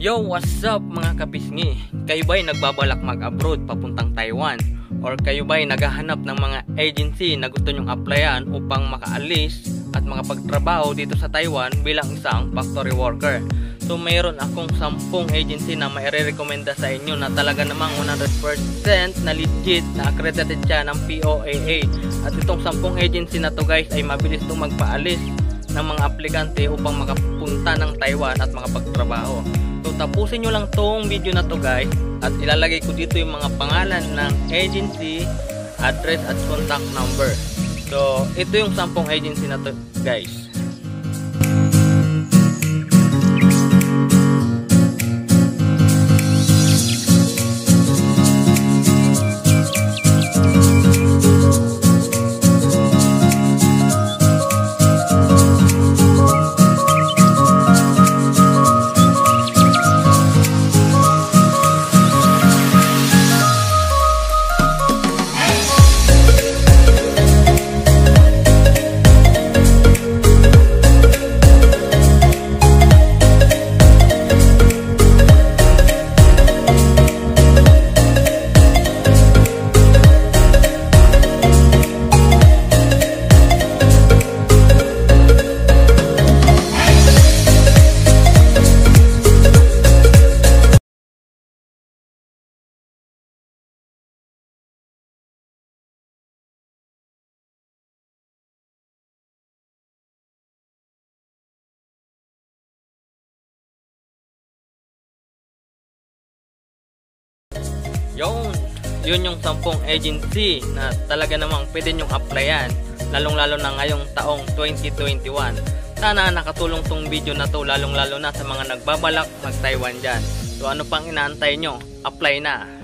Yo, what's up mga kapisngi? Kayo ba'y nagbabalak mag-abroad papuntang Taiwan? Or kayo ba'y naghahanap ng mga agency na gusto nyong applyan upang makaalis at makapagtrabaho dito sa Taiwan bilang isang factory worker? So mayroon akong 10 agency na maire-recommenda sa inyo na talaga namang 100% na legit na accredited siya ng POAA. At itong 10 agency na to guys ay mabilis itong magpaalis ng mga aplikante upang makapunta ng Taiwan at makapagtrabaho. So tapusin nyo lang tong video na to guys at ilalagay ko dito yung mga pangalan ng agency, address at contact number. So ito yung 10 agency na to guys. Yun yung 10 agency na talaga namang pwede nyong applyan, lalong-lalo na ngayong taong 2021. Sana nakatulong tong video na to, lalong-lalo na sa mga nagbabalak mag-Taiwan dyan. So ano pang inaantay nyo? Apply na!